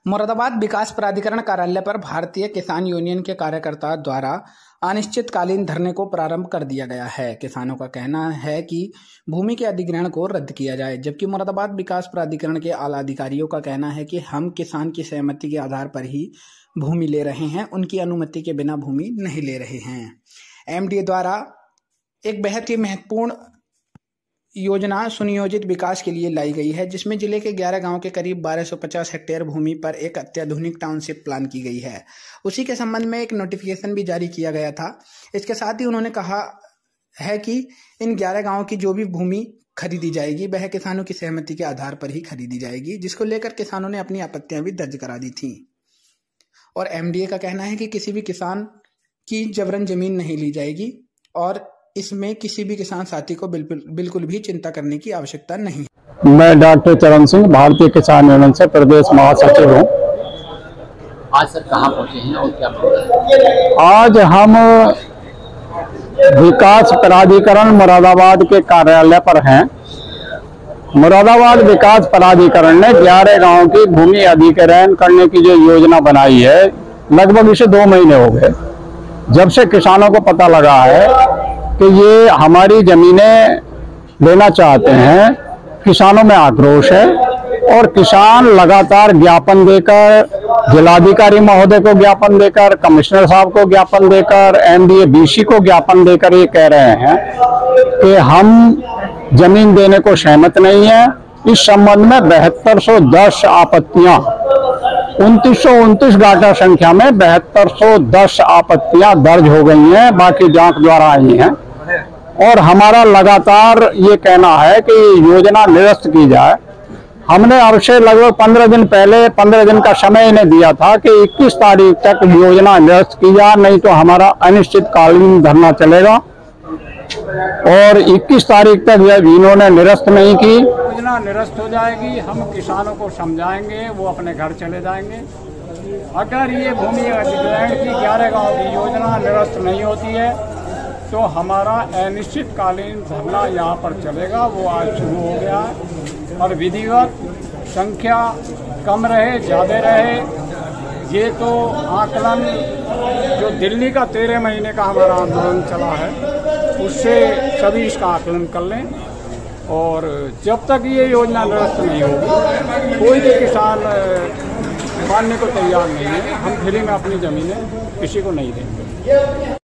मुरादाबाद विकास प्राधिकरण कार्यालय पर भारतीय किसान यूनियन के कार्यकर्ताओं द्वारा अनिश्चितकालीन धरने को प्रारंभ कर दिया गया है। किसानों का कहना है कि भूमि के अधिग्रहण को रद्द किया जाए, जबकि मुरादाबाद विकास प्राधिकरण के आला अधिकारियों का कहना है कि हम किसान की सहमति के आधार पर ही भूमि ले रहे हैं, उनकी अनुमति के बिना भूमि नहीं ले रहे हैं। एमडीए द्वारा एक बेहद ही महत्वपूर्ण योजना सुनियोजित विकास के लिए लाई गई है, जिसमें जिले के 11 गांव के करीब 1250 हेक्टेयर भूमि पर एक अत्याधुनिक टाउनशिप प्लान की गई है। उसी के संबंध में एक नोटिफिकेशन भी जारी किया गया था। इसके साथ ही उन्होंने कहा है कि इन 11 गांवों की जो भी भूमि खरीदी जाएगी वह किसानों की सहमति के आधार पर ही खरीदी जाएगी, जिसको लेकर किसानों ने अपनी आपत्तियां भी दर्ज करा दी थी। और एमडीए का कहना है कि किसी भी किसान की जबरन जमीन नहीं ली जाएगी और इसमें किसी भी किसान साथी को बिल्कुल भी चिंता करने की आवश्यकता नहीं है। मैं डॉक्टर चरण सिंह भारतीय किसान यूनियन से प्रदेश महासचिव हूँ। आज सर कहाँ पहुँचे हैं और क्या है? आज हम विकास प्राधिकरण मुरादाबाद के कार्यालय पर हैं। मुरादाबाद विकास प्राधिकरण ने 11 गांव की भूमि अधिग्रहण करने की जो योजना बनाई है, लगभग इसे 2 महीने हो गए। जब से किसानों को पता लगा है कि ये हमारी जमीनें लेना चाहते हैं, किसानों में आक्रोश है और किसान लगातार ज्ञापन देकर, जिलाधिकारी महोदय को ज्ञापन देकर, कमिश्नर साहब को ज्ञापन देकर, एमडीए बीसी को ज्ञापन देकर ये कह रहे हैं कि हम जमीन देने को सहमत नहीं है। इस संबंध में 7210 आपत्तियां, 2929 डाटा संख्या में 7210 आपत्तियां दर्ज हो गई हैं, बाकी जांच द्वारा आई हैं। और हमारा लगातार ये कहना है कि योजना निरस्त की जाए। हमने अब से लगभग 15 दिन पहले 15 दिन का समय इन्हें दिया था कि 21 तारीख तक योजना निरस्त की जाए, नहीं तो हमारा अनिश्चितकालीन धरना चलेगा। और 21 तारीख तक जब इन्होंने निरस्त नहीं की, योजना निरस्त हो जाएगी। हम किसानों को समझाएंगे, वो अपने घर चले जाएंगे। अगर ये भूमि अधिग्रहण की 11 गाँव की योजना निरस्त नहीं होती है तो हमारा अनिश्चितकालीन धरना यहाँ पर चलेगा। वो आज शुरू हो गया है और विधिवत संख्या कम रहे ज़्यादा रहे, ये तो आकलन जो दिल्ली का 13 महीने का हमारा आंदोलन चला है उससे सभी इसका आकलन कर लें। और जब तक ये योजना निरस्त नहीं होगी कोई भी किसान मानने को तैयार नहीं है। हम फ्री में अपनी ज़मीनें किसी को नहीं देंगे।